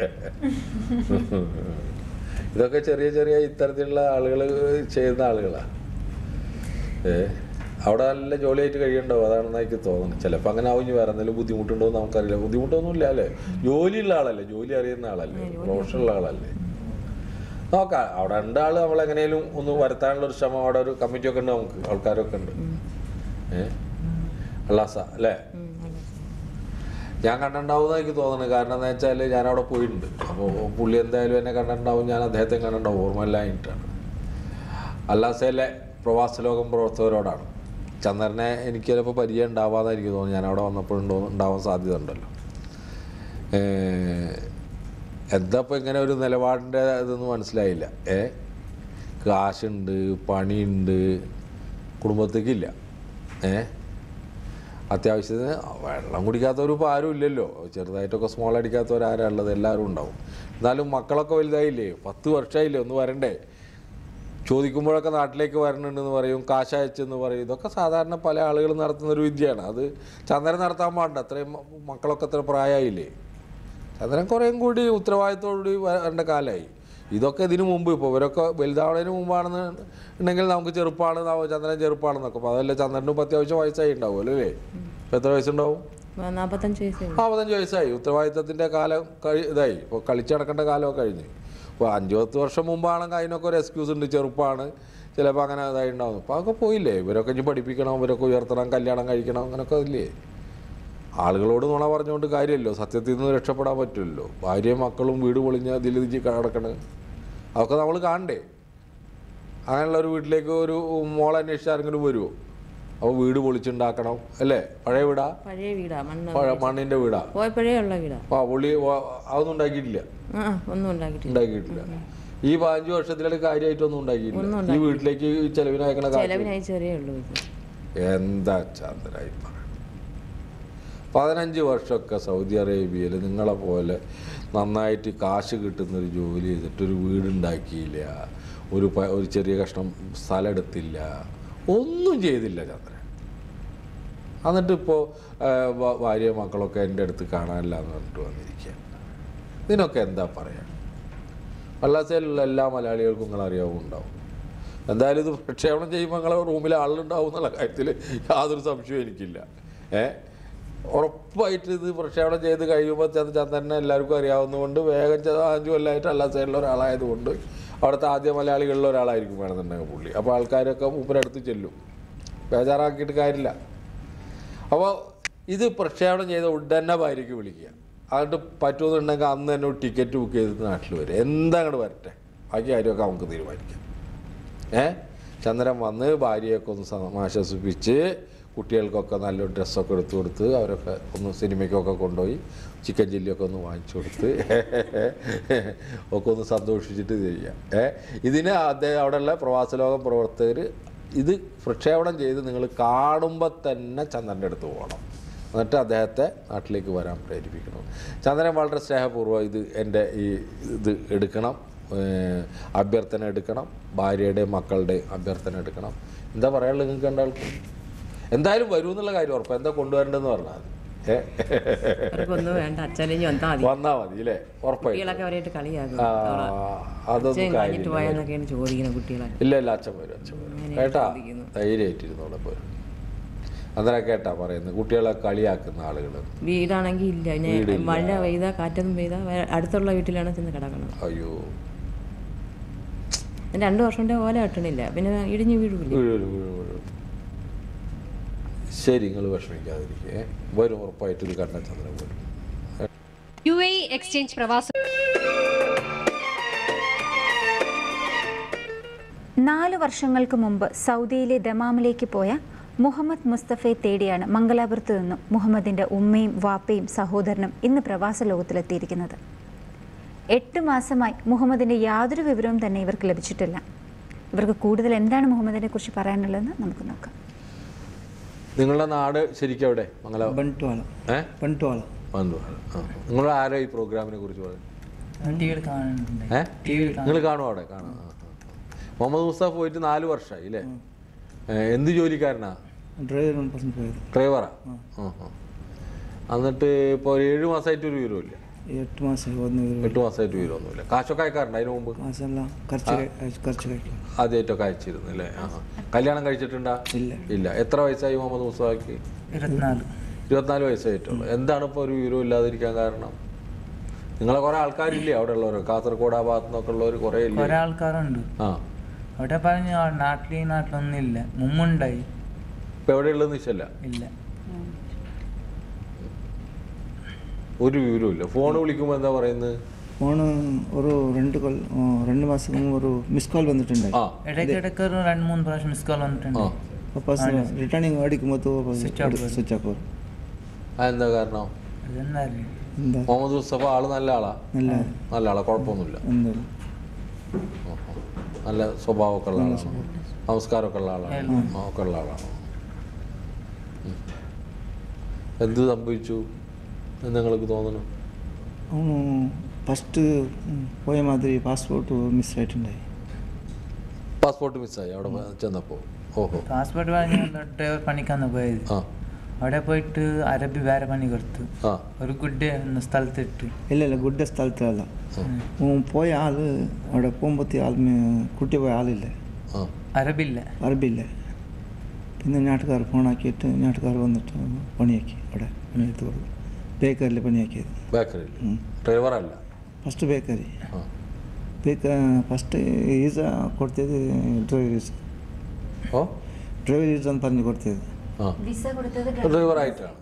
ഇതൊക്കെ ചെറിയ ചെറിയ ഇത്തരത്തിലുള്ള ആളുകൾ ചെയ്യുന്ന ആളുകളാണ്. ഏ അവിടെ നല്ല ജോലിയായിട്ട് കഴിയണ്ടാവും. അതാണെന്ന് എനിക്ക് തോന്നുന്നത്. ചിലപ്പോൾ അങ്ങനെ ആവും. വേറെ എന്തെങ്കിലും ബുദ്ധിമുട്ടുണ്ടോ എന്ന് നമുക്കറിയില്ല. ബുദ്ധിമുട്ടൊന്നും ഇല്ല അല്ലേ? ജോലിയുള്ള ആളല്ലേ, ജോലി അറിയുന്ന ആളല്ലേ, പ്രൊഫഷണൽ ആളല്ലേ. നോക്കാം. അവിടെ രണ്ടാൾ നമ്മളെങ്ങനെയും ഒന്ന് വരുത്താനുള്ള ഒരു ശ്രമം. അവിടെ ഒരു കമ്മിറ്റിയൊക്കെ ഉണ്ട്, നമുക്ക് ആൾക്കാരൊക്കെ ഉണ്ട്. ഏഹ് അല്ലാസ അല്ലേ? ഞാൻ കണ്ടിട്ടുണ്ടാവും എനിക്ക് തോന്നുന്നത്. കാരണം എന്താ വെച്ചാൽ ഞാൻ അവിടെ പോയിട്ടുണ്ട്. അപ്പോൾ പുള്ളി എന്തായാലും എന്നെ കണ്ടിട്ടുണ്ടാവും, ഞാൻ അദ്ദേഹത്തെ കണ്ടിട്ടുണ്ടാവും. ഓർമ്മയില്ലായിട്ടാണ്. അല്ലാസയിലെ പ്രവാസലോകം പ്രവർത്തകരോടാണ്. ചന്ദ്രനെ എനിക്ക് ചിലപ്പോൾ പരിചയം ഉണ്ടാവാതെ എനിക്ക് തോന്നുന്നു. ഞാൻ അവിടെ വന്നപ്പോഴുണ്ടോ ഉണ്ടാവാൻ സാധ്യത ഉണ്ടല്ലോ. എന്താ ഇപ്പോൾ ഇങ്ങനെ ഒരു നിലപാടിൻ്റെ ഇതൊന്നും മനസ്സിലായില്ല. ഏ കാശുണ്ട്, പണിയുണ്ട്, കുടുംബത്തേക്കില്ല. ഏ അത്യാവശ്യത്തിന് വെള്ളം കുടിക്കാത്തവരും ഇപ്പോൾ ആരും ഇല്ലല്ലോ. ചെറുതായിട്ടൊക്കെ സ്മോൾ അടിക്കാത്തവരാരാ ഉള്ളത്? എല്ലാവരും ഉണ്ടാവും. എന്നാലും മക്കളൊക്കെ വലുതായില്ലേ, പത്ത് വർഷമായില്ലേ, ഒന്ന് വരണ്ടേ? ചോദിക്കുമ്പോഴൊക്കെ നാട്ടിലേക്ക് വരണുണ്ടെന്ന് പറയും, കാശ് അയച്ചെന്ന് പറയും. ഇതൊക്കെ സാധാരണ പല ആളുകൾ നടത്തുന്നൊരു വിദ്യയാണ്. അത് ചന്ദ്രൻ നടത്താൻ പാടില്ല. അത്രയും മക്കളൊക്കെ അത്ര പ്രായമായില്ലേ. ചന്ദ്രൻ കുറേയും കൂടി ഉത്തരവാദിത്തോടുകൂടി വരേണ്ട കാലമായി. ഇതൊക്കെ ഇതിനു മുമ്പ്, ഇപ്പോൾ ഇവരൊക്കെ വലുതാവുന്നതിന് മുമ്പാണെന്ന് ഉണ്ടെങ്കിൽ നമുക്ക് ചെറുപ്പമാണ്, ചന്ദ്രൻ ചെറുപ്പമാണെന്നൊക്കെ. അപ്പോൾ അതല്ല, ചന്ദ്രനും ഇപ്പോൾ അത്യാവശ്യം വയസ്സായി ഉണ്ടാവുമല്ലോ അല്ലേ? ഇപ്പോൾ എത്ര വയസ്സുണ്ടാവും? നാൽപ്പത്തഞ്ച് വയസ്സായി. നാൽപ്പത്തഞ്ച് വയസ്സായി. ഉത്തരവാദിത്തത്തിൻ്റെ കാലം കഴി ഇതായി. ഇപ്പോൾ കളിച്ച് നടക്കേണ്ട കാലമൊക്കെ കഴിഞ്ഞ്. ഇപ്പോൾ അഞ്ച് പത്ത് വർഷം മുമ്പാണെങ്കിൽ അതിനൊക്കെ ഒരു എക്സ്ക്യൂസ് ഉണ്ട്, ചെറുപ്പമാണ്, ചിലപ്പോൾ അങ്ങനെ ഇതായി ഉണ്ടാവും. അപ്പോൾ അതൊക്കെ പോയില്ലേ? ഇവരൊക്കെ ഇനി പഠിപ്പിക്കണം, ഇവരൊക്കെ ഉയർത്തണം, കല്യാണം കഴിക്കണം, അങ്ങനെയൊക്കെ ഇല്ലേ? ആളുകളോട് നുണ പറഞ്ഞുകൊണ്ട് കാര്യമല്ലോ. സത്യത്തിൽ നിന്ന് രക്ഷപ്പെടാൻ പറ്റുമല്ലോ. ഭാര്യയും മക്കളും വീട് പൊളിഞ്ഞ് അതിൽ കിടക്കണേ, അതൊക്കെ നമ്മൾ കാണണ്ടേ? അങ്ങനെയുള്ള ഒരു വീട്ടിലേക്ക് ഒരു മോളെ അന്വേഷിച്ച് ആരെങ്കിലും വരുമോ? അപ്പോൾ വീട് പൊളിച്ചുണ്ടാക്കണം അല്ലേ? പഴയ വീടാ? പഴയ വീടാ, മണ്ണിൻ്റെ വീടാ. പോയപ്പോഴേ ഉള്ള വീടാ. ആ പുള്ളി അതൊന്നും ഉണ്ടാക്കിയിട്ടില്ല. ഒന്നും ഉണ്ടാക്കിയിട്ടില്ല. ഉണ്ടാക്കിയിട്ടില്ല. ഈ പതിനഞ്ച് വർഷത്തിലൊക്കെ കാര്യമായിട്ടൊന്നും ഉണ്ടാക്കിയിട്ടില്ല. ഈ വീട്ടിലേക്ക് ചെലവിനയക്കണ എന്താ ചന്ദ്രായി പറ. പതിനഞ്ച് വർഷമൊക്കെ സൗദി അറേബ്യയിൽ നിങ്ങളെ പോലെ നന്നായിട്ട് കാശ് കിട്ടുന്നൊരു ജോലി ചെയ്തിട്ടൊരു വീടുണ്ടാക്കിയില്ല, ഒരു ഒരു ചെറിയ കഷ്ണം സ്ഥലം എടുത്തില്ല, ഒന്നും ചെയ്തില്ല ചന്ദ്രൻ. എന്നിട്ടിപ്പോൾ ഭാര്യ മക്കളൊക്കെ എൻ്റെ അടുത്ത് കാണാനില്ല എന്ന് പറഞ്ഞിട്ട് വന്നിരിക്കുക. ഇതിനൊക്കെ എന്താ പറയുക? വല്ലാസയിലുള്ള എല്ലാ മലയാളികൾക്കും നിങ്ങൾ അറിയാവുന്നുണ്ടാവും. എന്തായാലും ഇത് പ്രക്ഷേപണം ചെയ്യുമ്പോൾ നിങ്ങളെ റൂമിൽ ആളുണ്ടാവും എന്നുള്ള കാര്യത്തിൽ യാതൊരു സംശയവും എനിക്കില്ല. ഏ ഉറപ്പായിട്ട് ഇത് പ്രക്ഷേപണം ചെയ്ത് കഴിയുമ്പോൾ ചന്ദ്രനെ എല്ലാവർക്കും അറിയാവുന്നതുകൊണ്ട് വേഗം അഞ്ചു കൊല്ലമായിട്ട് എല്ലാ സൈഡിലുള്ള ഒരാളായതുകൊണ്ട് അവിടുത്തെ ആദ്യ മലയാളികളിൽ ഒരാളായിരിക്കും വേണമെന്നുണ്ടെങ്കിൽ പുള്ളി. അപ്പോൾ ആൾക്കാരൊക്കെ മൂപ്പരടുത്ത് ചെല്ലും, ബേജാറാക്കിയിട്ട് കാര്യമില്ല. അപ്പോൾ ഇത് പ്രക്ഷേപണം ചെയ്ത ഉടനെ ഭാര്യയ്ക്ക് വിളിക്കുക. അതുകൊണ്ട് പറ്റുമെന്നുണ്ടെങ്കിൽ അന്ന് തന്നെ ഒരു ടിക്കറ്റ് ബുക്ക് ചെയ്തിട്ട് നാട്ടിൽ വരും. എന്താ അങ്ങോട്ട് വരട്ടെ, ബാക്കി കാര്യമൊക്കെ നമുക്ക് തീരുമാനിക്കാം. ഏ ചന്ദ്രൻ വന്ന് ഭാര്യയൊക്കെ ഒന്ന് ആശ്വസിപ്പിച്ച്, കുട്ടികൾക്കൊക്കെ നല്ലൊരു ഡ്രസ്സൊക്കെ എടുത്തു കൊടുത്ത്, അവരൊക്കെ ഒന്ന് സിനിമയ്ക്കൊക്കെ കൊണ്ടുപോയി ചിക്കൻ ചില്ലിയൊക്കെ ഒന്ന് വാങ്ങിച്ചു കൊടുത്ത് ഒക്കെ ഒന്ന് സന്തോഷിച്ചിട്ട് ഇത് ചെയ്യാം. ഏ ഇതിന് അദ്ദേഹം അവിടെയുള്ള പ്രവാസലോകം പ്രവർത്തകർ ഇത് പ്രക്ഷേപണം ചെയ്ത് നിങ്ങൾ കാണുമ്പോൾ തന്നെ ചന്ദ്രൻ്റെ അടുത്ത് പോകണം. എന്നിട്ട് അദ്ദേഹത്തെ നാട്ടിലേക്ക് വരാൻ പ്രേരിപ്പിക്കണം. ചന്ദ്രൻ വളരെ സ്നേഹപൂർവ്വം ഇത് എൻ്റെ ഈ ഇത് എടുക്കണം, അഭ്യർത്ഥന എടുക്കണം, ഭാര്യയുടെയും മക്കളുടെയും അഭ്യർത്ഥന എടുക്കണം. എന്താ പറയാനുള്ളത് നിങ്ങൾക്ക് രണ്ടാൾക്ക്? എന്തായാലും വരൂ എന്നുള്ള കാര്യം ഉറപ്പാണ്. എന്താ കൊണ്ടുവരേണ്ടതെന്ന് പറഞ്ഞാൽ വന്നാൽ മതി അല്ലേ? ഉറപ്പായി. അതൊന്നും കാര്യമില്ല. ഇല്ല ഇല്ല, അച്ഛൻ വരും, അച്ഛൻ വരും കേട്ടാ. ധൈര്യമായിട്ടിരുന്നോളെ പോരും. അന്നേരം കേട്ടാ പറയുന്നത് കുട്ടികളെ കളിയാക്കുന്ന ആളുകൾ. വീടാണെങ്കിൽ ഇല്ല, മഴ പെയ്താ കാറ്റൊന്നും പെയ്താ അടുത്തുള്ള വീട്ടിലാണ് ചെന്ന് കിടക്കണം. അയ്യോ, രണ്ടു വർഷത്തെ ഓല കെട്ടണില്ല, പിന്നെ ഇടിഞ്ഞ് വീഴും. ശരി, നിങ്ങൾ വിഷമിക്കാതിരിക്കേ, വരും ഉറപ്പായിട്ട് ഇത് കണ്ട ചന്ദ്രൻ വരും. യു എ ഇ എക്സ്ചേഞ്ച് പ്രവാസ നാല് വർഷങ്ങൾക്ക് മുമ്പ് സൗദിയിലെ ദമാമിലേക്ക് പോയ മുഹമ്മദ് മുസ്തഫയെ തേടിയാണ് മംഗലാപുരത്ത് നിന്നും മുഹമ്മദിൻ്റെ ഉമ്മയും വാപ്പയും സഹോദരനും ഇന്ന് പ്രവാസ ലോകത്തിലെത്തിയിരിക്കുന്നത്. എട്ട് മാസമായി മുഹമ്മദിൻ്റെ യാതൊരു വിവരവും തന്നെ ഇവർക്ക് ലഭിച്ചിട്ടില്ല. ഇവർക്ക് കൂടുതൽ എന്താണ് മുഹമ്മദിനെ കുറിച്ച് പറയാനുള്ളതെന്ന് നമുക്ക് നോക്കാം. നിങ്ങളുടെ നാട് ശരിക്കും എവിടെ? മംഗലാപുരം. നിങ്ങൾ ആരോ ഈ പ്രോഗ്രാമിനെ കുറിച്ച് പറയും? നിങ്ങൾ കാണുമോ അവിടെ? കാണാം. മുഹമ്മദ് മുസ്തഫ പോയിട്ട് നാല് വർഷമായി അല്ലേ? എന്ത് ജോലിക്കാരനാ? ഡ്രൈവറാ. എന്നിട്ട് ഇപ്പോൾ ഒരു ഏഴ് മാസമായിട്ട് ഒരു വിവരമില്ല. എട്ട് മാസം എട്ട് മാസമായിട്ട് വിവരമൊന്നുമില്ല. കാശൊക്കെ അയക്കാറുണ്ട് അതിന് മുമ്പ്? ആദ്യമായിട്ടൊക്കെ അയച്ചിരുന്നു അല്ലേ? ആ, കല്യാണം കഴിച്ചിട്ടുണ്ടാ? ഇല്ല. എത്ര വയസ്സായി മുഹമ്മദ് മുസ്തഫയ്ക്ക്? ഇരുപത്തിനാല് വയസ്സായിട്ടുള്ളൂ. എന്താണ് ഇപ്പോൾ ഒരു വിവരം ഇല്ലാതിരിക്കാൻ കാരണം? നിങ്ങളെ കുറെ ആൾക്കാരില്ലേ അവിടെ ഉള്ളവർ? കാസർഗോഡ് ആ ഭാഗത്തു നിന്നൊക്കെ ഉള്ളവർ കുറെ കുറെ ആൾക്കാരുണ്ട്. ആ, അവിടെ പറഞ്ഞു നാട്ടിൽ ഈ നാട്ടിലൊന്നും ഇല്ല, മുമ്പുണ്ടായി. ഇപ്പൊ എവിടെ ഉള്ളത് നിശ്ചല്ല? ഇല്ല, ഒരു വിവരവും ഇല്ല. ഫോൺ വിളിക്കുമ്പോൾ എന്താ പറയുന്നത്? ഫോണ് ഒരു രണ്ട് കോൾ രണ്ട് മാസം മുമ്പ് ഒരു മിസ് കോൾ വന്നിട്ടുണ്ട്. ഇടയ്ക്കിടയ്ക്ക് ഒരു രണ്ട് മൂന്ന് പ്രാവശ്യം മിസ് കോൾ വന്നിട്ടുണ്ട്. റിട്ടേണിങ് അടിക്കുമ്പോൾ സ്വിച്ച് ഓഫ്. അതെന്താ കാരണം? മുഹമ്മദ് മുസ്തഫ ആള് നല്ല ആളാ? നല്ല ആളാ, കുഴപ്പമൊന്നുമില്ല. നല്ല സ്വഭാവമൊക്കെ ഉള്ള ആളാണ്, നമസ്കാരമൊക്കെ ഉള്ള ആളാണ്, ഒക്കെ ഉള്ള ആളാണ്. എന്ത് സംഭവിച്ചു എന്ന് നിങ്ങൾക്ക് തോന്നുന്നു? അവന് ഫസ്റ്റ് പോയ മാതിരി പാസ്പോർട്ട് മിസ്സായിട്ടുണ്ടായി. പാസ്പോർട്ട് മിസ്സായി അവിടെ ചെന്നപ്പോൾ? ഓഹോ. പാസ്പോർട്ട് ഡ്രൈവർ പണിക്കാന്ന് പോയത്. അവിടെ പോയിട്ട് അറബി വേറെ പണി കൊടുത്തു. ഒരു ഗുഡ് എന്ന സ്ഥലത്തിട്ട്. ഇല്ല ഇല്ല ഗുഡ് സ്ഥലത്തല്ല. പോയ ആള് അവിടെ പോകുമ്പോഴത്തേ ആൾ കുട്ടി പോയ ആളില്ല, അറബില്ല അറബില്ല. പിന്നെ നാട്ടുകാർ ഫോണാക്കിയിട്ട് നാട്ടുകാർ വന്നിട്ട് പണിയാക്കി അവിടെ പണിയെടുത്ത് കൊടുക്കും. ബേക്കറിൽ പണിയാക്കിയത്. ബേക്കറിയിൽ ഡ്രൈവറല്ല, ഫസ്റ്റ് ബേക്കറി. ഫസ്റ്റ് ഈസ കൊടുത്തത് ഡ്രൈവർ ഈസ. ഓ, ഡ്രൈവർ ഈസ എന്ന് പറഞ്ഞു കൊടുത്തത്. ഡ്രൈവറായിട്ടാണ്.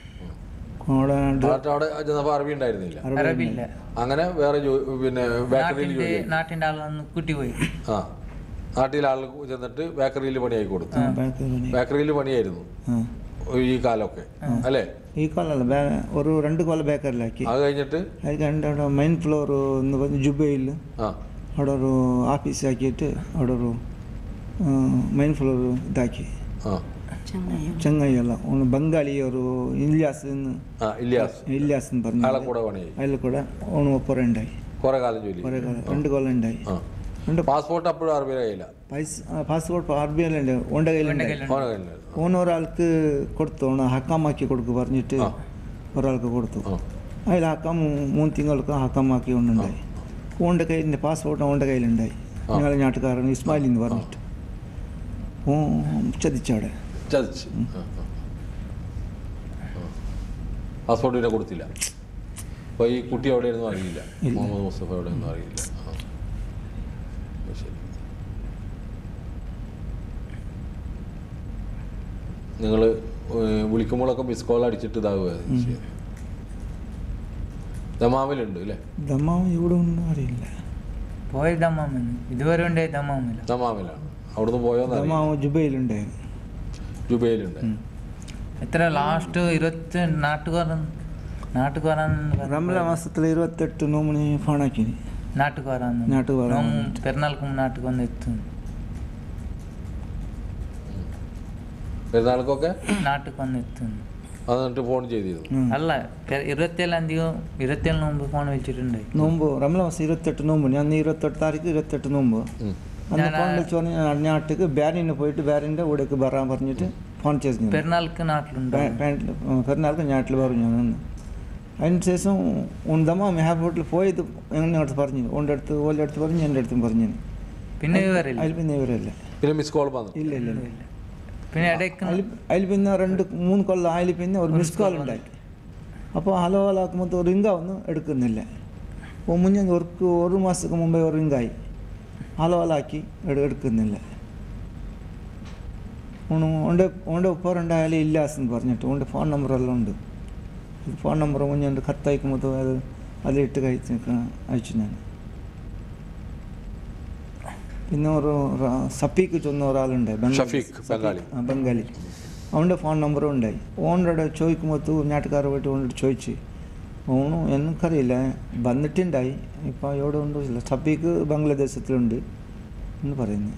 അറബി ഉണ്ടായിരുന്നില്ല. അങ്ങനെ വേറെ പിന്നെ ബേക്കറിയിൽ നാട്ടിൻ്റെ ആളൊന്ന് കുട്ടിപ്പോയി. ആ, നാട്ടിലെ ആൾ ചെന്നിട്ട് ബേക്കറിയിൽ പണിയാക്കി കൊടുത്തു. ബേക്കറിയിൽ പണിയായിരുന്നു ഈ കാലമൊക്കെ അല്ലേ? ഈ കാലമല്ല, ഒരു രണ്ട് കൊല്ലം ബേക്കറിലാക്കി. അത് കഴിഞ്ഞിട്ട് അത് കഴിഞ്ഞിട്ട് അവിടെ മെയിൻ ഫ്ലോർ എന്ന് പറഞ്ഞ് ജുബയിൽ അവിടെ ഒരു ഓഫീസ് ആക്കിയിട്ട് അവിടെ ഒരു മെയിൻ ഫ്ലോർ ഇതാക്കി. ചങ്ങായി അല്ല, ഒന്ന് ബംഗാളി ഒരു ഇല്യാസ് ഇല്യാസ് എന്ന് പറഞ്ഞു. അതിൽ കൂടെ ഓണ് ഒപ്പറ ഉണ്ടായി. കുറെ കാലം ജോലി, കുറെ കാലം രണ്ട് കൊല്ലം ഉണ്ടായി. പാസ്പോർട്ട് അപ്പോഴും അറബിയുടെ കയ്യില്ല. പാസ്പോർട്ട് അറബിയിലുണ്ട്, ഓണ്ട കയ്യിലുണ്ട്. ഓനൊരാൾക്ക് കൊടുത്തു, ഓണ് ഹക്കാമാക്കി കൊടുക്ക് പറഞ്ഞിട്ട് ഒരാൾക്ക് കൊടുത്തു. അതിൽ ഹക്കാം മൂന്ന് തിങ്ങൾക്ക് ഹക്കാമാക്കി കൊണ്ടുണ്ടായി. ഓണ്ട കയ്യിലിൻ്റെ പാസ്പോർട്ട് ഓണ്ട കയ്യിലുണ്ടായി. ഞങ്ങളെ നാട്ടുകാരൻ ഇസ്മായിൽ എന്ന് പറഞ്ഞിട്ട് ഓ ചതിച്ചവിടെ ചതിച്ച്. പാസ്പോർട്ട് പിന്നെ കൊടുത്തില്ല. അപ്പോൾ ഈ കുട്ടി എവിടെയായിരുന്നു അറിയില്ല, മുഹമ്മദ് മുസ്തഫ എവിടെയൊന്നും അറിയില്ല. ശരി, നിങ്ങൾ വിളിക്കുമ്പോഴൊക്കെ മിസ് കോൾ അടിച്ചിട്ട് ഇതാവുക. ദമാമിലുണ്ട് അല്ലേ? ദമാം ഇവിടെ ഒന്നും അറിയില്ല. പോയ ദമാമിൽ ഇതുവരെ ഉണ്ടായി. ദമാമില്ല, ദമാമിലാണ്. അവിടുന്ന് പോയോ? ജുബയിലുണ്ടായിരുന്നു. ജുബയിലുണ്ട്. എത്ര ലാസ്റ്റ് ഇരുപത്തി നാട്ടുകാരൻ നാട്ടുകാരൻ റംല മാസത്തിൽ ഇരുപത്തെട്ട് നോമിനി ഫോണാക്കി. നാട്ടുകാരൻ നാട്ടുകാരൻ പെരുന്നാൾക്ക് നാട്ടുക്ക് വന്ന് എത്തും. പെരുന്നാൾക്കൊക്കെ നാട്ടുക്ക് വന്ന് എത്തും. എന്നിട്ട് ഫോൺ ചെയ്തിരുന്നു? അല്ല, ഇരുപത്തിയേഴാം തീയതി ഇരുപത്തിയേഴ് നോമ്പ് ഫോൺ വെച്ചിട്ടുണ്ടായി. നോമ്പ് റംല മാസം ഇരുപത്തെട്ട് നോമ്പ്. ഞാൻ ഇരുപത്തെട്ട് താരീഖ് ഇരുപത്തെട്ട് നോമ്പ് അന്ന് ഫോൺ വിളിച്ചു പറഞ്ഞ് നാട്ടിക്ക് ബാരിന് പോയിട്ട് ബാരിൻ്റെ കൂടെയൊക്കെ വരാൻ പറഞ്ഞിട്ട് ഫോൺ ചെയ്തു. പെരുന്നാൾക്ക് നാട്ടിലുണ്ട്, പെരുന്നാൾക്ക് നാട്ടിൽ പറഞ്ഞു. അന്ന് അതിന് ശേഷം ഉണ്ടമ്മ മെഹാബോട്ടിൽ പോയത് എങ്ങനെയായിട്ട് പറഞ്ഞു. ഓൻ്റെ അടുത്ത് ഓൻ്റെ അടുത്ത് പറഞ്ഞു, എൻ്റെ അടുത്തും പറഞ്ഞു. പിന്നെ അതിൽ പിന്നെ വിവരമില്ല. പിന്നെ മിസ് കോൾ വന്നു? ഇല്ല ഇല്ല ഇല്ല. പിന്നെ ഇടയ്ക്ക് അതിൽ പിന്നെ രണ്ട് മൂന്ന് കൊല്ലം അതിൽ പിന്നെ ഒരു മിസ് കോൾ ഉണ്ടായി. അപ്പോൾ ഹലോ ഹലോ ആക്കുമ്പോൾ റിംഗ ഒന്നും എടുക്കുന്നില്ല. അപ്പോൾ മുന്നേ ഒരു ഒരു മാസത്തിന് മുമ്പേ ഒരു റിംഗായി, ഹലോ ഹലോ ആക്കി എടുക്കുന്നില്ല. ഓൻ്റെ ഓൻ്റെ ഉപ്പറുണ്ടായാലും ഇല്ലാസെന്ന് പറഞ്ഞിട്ട് ഓൻ്റെ ഫോൺ നമ്പറെല്ലാം ഉണ്ട്. ഫോൺ നമ്പർ മുന്നേ ഉണ്ട്, കത്തയക്കുമ്പോൾ അത് അതിലിട്ട് കഴിച്ച് അയച്ചു ഞാൻ. പിന്നെ ഒരു സഫീക്ക് ചൊന്ന ഒരാളുണ്ട്, ബംഗാളി, അവൻ്റെ ഫോൺ നമ്പറും ഉണ്ടായി. ഓൻ്റെ ചോദിക്കുമ്പോൾ നാട്ടുകാരെ പോയിട്ട് ഓനോട് ചോദിച്ച് ഓണു എനിക്കറിയില്ല വന്നിട്ടുണ്ടായി. ഇപ്പോൾ എവിടെ ഉണ്ടോ ഇല്ല, സഫീക്ക് ബംഗ്ലാദേശത്തിലുണ്ട് എന്ന് പറയുന്നത്.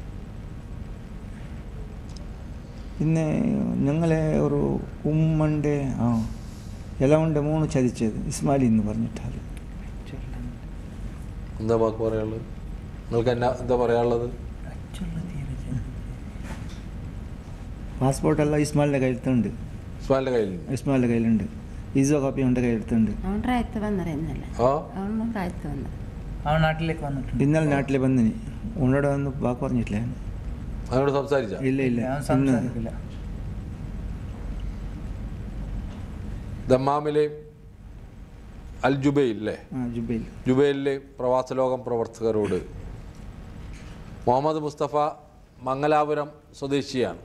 പിന്നെ ഞങ്ങളെ ഒരു ഉമ്മൻ്റെ ആ ഇലവൻ്റെ മൂന്ന് ചതിച്ചത് ഇസ്മാലി എന്ന് പറഞ്ഞിട്ടാൽ എന്താ വാക്ക് പറയാനുള്ളത്? നിങ്ങൾക്ക് എന്നാ എന്താ പറയാനുള്ളത്? പാസ്പോർട്ടെല്ലാം ഇസ്മാലിൻ്റെ കയ്യിലുണ്ട്. ഇസ്മാലിൻ്റെ കയ്യിൽ ഇസ്മാലിൻ്റെ കയ്യിലുണ്ട്. ഈസോ കോപ്പി അവൻ്റെ കയ്യിലെടുത്തുണ്ട്. നാട്ടിലേക്ക് വന്നിട്ടുണ്ട്. ഇന്നലെ നാട്ടിൽ വന്നിനി ഉന്നോട് വന്ന് വാക്ക് പറഞ്ഞിട്ടില്ല. അവനോട് സംസാരിച്ച? ഇല്ല ഇല്ല. ദമ്മാമിലെ അൽ ജുബൈലിലെ ജുബൈലിലെ പ്രവാസലോകം പ്രവർത്തകരോട് മുഹമ്മദ് മുസ്തഫ മംഗലാപുരം സ്വദേശിയാണ്.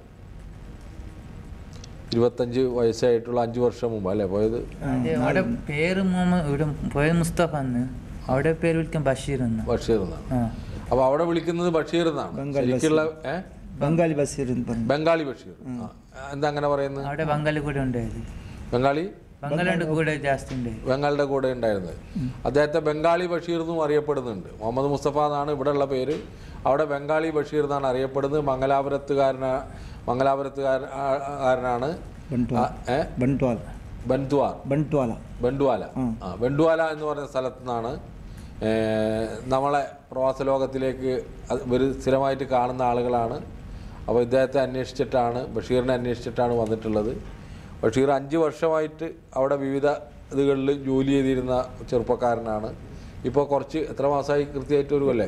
ഇരുപത്തഞ്ച് വയസ്സായിട്ടുള്ള അഞ്ച് വർഷം മുമ്പ് അല്ലേ പോയത്? അവിടെ പേര് മുഹമ്മദ് പോയത് മുസ്തഫ, അവിടെ പേര് വിളിക്കാൻ ബഷീർ ബഷീർ എന്നാണ്. അപ്പൊ അവിടെ വിളിക്കുന്നത് ബഷീർ എന്നാണ് ശരിക്കുള്ള ബംഗാളി ബഷീർ. ബംഗാളി ബഷീർ എന്താ അങ്ങനെ പറയുന്നത്? അവിടെ ബംഗാളി കൂടെ ഉണ്ടായത്. ബംഗാളി ബംഗാളിയുടെ കൂടെ ജാസ്തി ബംഗാളിയുടെ കൂടെ ഉണ്ടായിരുന്നത്. അദ്ദേഹത്തെ ബംഗാളി ബഷീർ എന്നും അറിയപ്പെടുന്നുണ്ട്. മുഹമ്മദ് മുസ്തഫ എന്നാണ് ഇവിടെയുള്ള പേര്. അവിടെ ബംഗാളി ബഷീർ എന്നാണ് അറിയപ്പെടുന്നത്. മംഗലാപുരത്തുകാരന മംഗലാപുരത്തുകാരനാണ് ബൻദ്വാല ബൻഡ്വാല ആ ബൻഡ്വാല എന്ന് പറഞ്ഞ സ്ഥലത്തു നിന്നാണ് നമ്മളെ പ്രവാസ ലോകത്തിലേക്ക് ഇവർ സ്ഥിരമായിട്ട് കാണുന്ന ആളുകളാണ്. അപ്പോൾ ഇദ്ദേഹത്തെ അന്വേഷിച്ചിട്ടാണ്, ബഷീറിനെ അന്വേഷിച്ചിട്ടാണ് വന്നിട്ടുള്ളത്. ബഷീർ അഞ്ച് വർഷമായിട്ട് അവിടെ വിവിധ ഇതുകളിൽ ജോലി ചെയ്തിരുന്ന ചെറുപ്പക്കാരനാണ്. ഇപ്പോൾ കുറച്ച് എത്ര മാസമായി കൃത്യമായിട്ട് ഒരു അല്ലേ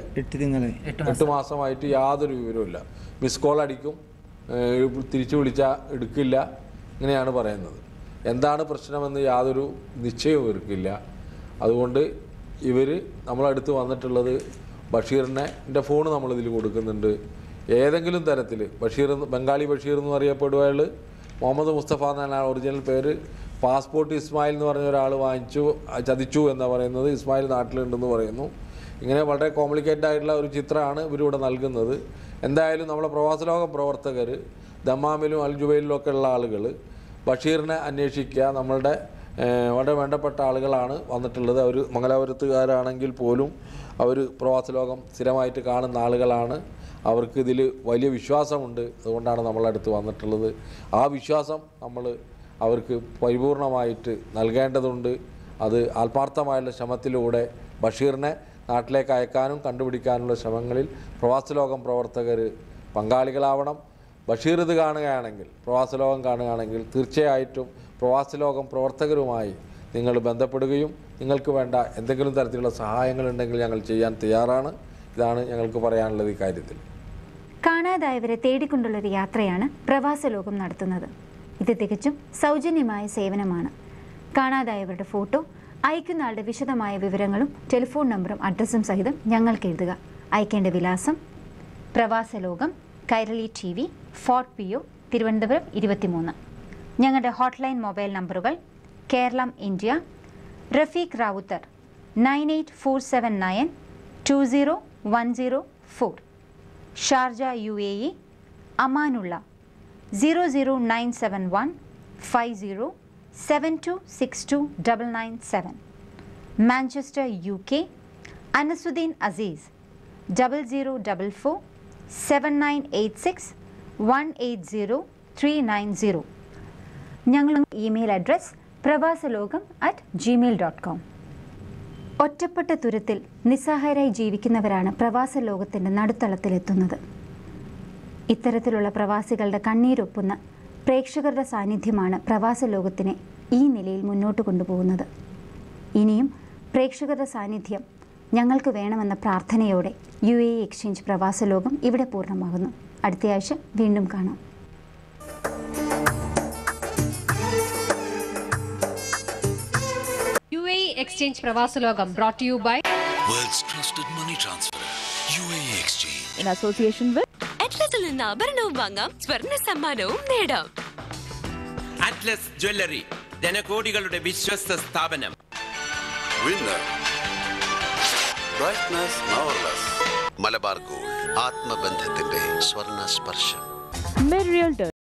എട്ട് മാസമായിട്ട് യാതൊരു വിവരവുമില്ല. മിസ് കോൾ അടിക്കും, തിരിച്ചു വിളിച്ചാൽ എടുക്കില്ല, ഇങ്ങനെയാണ് പറയുന്നത്. എന്താണ് പ്രശ്നമെന്ന് യാതൊരു നിശ്ചയവും ഇവർക്കില്ല. അതുകൊണ്ട് ഇവർ നമ്മളടുത്ത് വന്നിട്ടുള്ളത് ബഷീറിനെ എൻ്റെ ഫോൺ നമ്മളിതിൽ കൊടുക്കുന്നുണ്ട്. ഏതെങ്കിലും തരത്തിൽ ബഷീർ ബംഗാളി ബഷീർ എന്ന് അറിയപ്പെടുകയാൾ മുഹമ്മദ് മുസ്തഫ എന്നാണ് ഒറിജിനൽ പേര്. പാസ്പോർട്ട് ഇസ്മായിൽ എന്ന് പറഞ്ഞ ഒരാൾ വാങ്ങിച്ചു ചതിച്ചു എന്നാണ് പറയുന്നത്. ഇസ്മായിൽ നാട്ടിലുണ്ടെന്ന് പറയുന്നു. ഇങ്ങനെ വളരെ കോംപ്ലിക്കേറ്റഡ് ആയിട്ടുള്ള ഒരു ചിത്രമാണ് ഇവരിവിടെ നൽകുന്നത്. എന്തായാലും നമ്മളെ പ്രവാസലോക പ്രവർത്തകർ ദമ്മാമിലും അൽ ജുബൈലിലും ഒക്കെ ഉള്ള ആളുകൾ ബഷീറിനെ അന്വേഷിക്കുക. നമ്മളുടെ വളരെ വേണ്ടപ്പെട്ട ആളുകളാണ് വന്നിട്ടുള്ളത്. അവർ മംഗലാപുരത്തുകാരാണെങ്കിൽ പോലും അവർ പ്രവാസലോകം സ്ഥിരമായിട്ട് കാണുന്ന ആളുകളാണ്. അവർക്ക് ഇതിൽ വലിയ വിശ്വാസമുണ്ട്. അതുകൊണ്ടാണ് നമ്മളടുത്ത് വന്നിട്ടുള്ളത്. ആ വിശ്വാസം നമ്മൾ അവർക്ക് പരിപൂർണമായിട്ട് നൽകേണ്ടതുണ്ട്. അത് ആത്മാർത്ഥമായുള്ള ശ്രമത്തിലൂടെ ബഷീറിനെ നാട്ടിലേക്ക് അയക്കാനും കണ്ടുപിടിക്കാനുള്ള ശ്രമങ്ങളിൽ പ്രവാസലോകം പ്രവർത്തകർ പങ്കാളികളാവണം. ബഷീർ ഇത് കാണുകയാണെങ്കിൽ, പ്രവാസലോകം കാണുകയാണെങ്കിൽ തീർച്ചയായിട്ടും പ്രവാസലോകം പ്രവർത്തകരുമായി നിങ്ങൾ ബന്ധപ്പെടുകയും നിങ്ങൾക്ക് വേണ്ട എന്തെങ്കിലും തരത്തിലുള്ള സഹായങ്ങളുണ്ടെങ്കിൽ ഞങ്ങൾ ചെയ്യാൻ തയ്യാറാണ്. ഇതാണ് ഞങ്ങൾക്ക് പറയാനുള്ളത് ഈ കാര്യത്തിൽ. കാണാതായവരെ തേടിക്കൊണ്ടുള്ളൊരു യാത്രയാണ് പ്രവാസലോകം നടത്തുന്നത്. ഇത് തികച്ചും സൗജന്യമായ സേവനമാണ്. കാണാതായവരുടെ ഫോട്ടോ, അയക്കുന്ന ആളുടെ വിശദമായ വിവരങ്ങളും ടെലിഫോൺ നമ്പറും അഡ്രസ്സും സഹിതം ഞങ്ങൾക്ക് എഴുതുക. അയക്കേണ്ട വിലാസം Pravasalokam, Kairali T V, Fort P O, Thiruvananthapuram ഇരുപത്തിമൂന്ന്. ഞങ്ങളുടെ ഹോട്ട്ലൈൻ മൊബൈൽ നമ്പറുകൾ Keralam India Rafeeq Rawther nine eight four seven nine two zero one zero four, Sharjah U A E Amanullah zero zero nine seven one five zero seven two six two double nine seven, Manchester U K Anasuddeen Azeez double zero double four seven nine eight six one eight zero three nine zero. ഞങ്ങളുടെ email address Pravasalokam at Gmail dot com. ഒറ്റപ്പെട്ട തുരത്തിൽ നിസ്സഹായരായി ജീവിക്കുന്നവരാണ് പ്രവാസ ലോകത്തിൻ്റെ നടുത്തളത്തിലെത്തുന്നത്. ഇത്തരത്തിലുള്ള പ്രവാസികളുടെ കണ്ണീരൊപ്പുന്ന പ്രേക്ഷകരുടെ സാന്നിധ്യമാണ് പ്രവാസ ലോകത്തിനെ ഈ നിലയിൽ മുന്നോട്ട് കൊണ്ടുപോകുന്നത്. ഇനിയും പ്രേക്ഷകരുടെ സാന്നിധ്യം ഞങ്ങൾക്ക് വേണമെന്ന പ്രാർത്ഥനയോടെ U A E exchange Pravasalokam ഇവിടെ പൂർണ്ണമാകുന്നു. അടുത്തയാഴ്ച വീണ്ടും കാണാം. Exchange Pravasalokam brought to you by World's trusted money transfer, U A E Exchange. In association with അറ്റ്ലസിൽ നിന്ന് ആഭരണവും വാങ്ങാം, സ്വർണ്ണ സമ്മാനവും നേടാം. അറ്റ്ലസ് ജ്വല്ലറി, ജനകോടികളുടെ വിശ്വസ്ത സ്ഥാപനം. Winner. Brightness marvelous. Malabar Gold, ആത്മബന്ധത്തിന്റെ സ്വർണ്ണ സ്പർശം. MIgrants.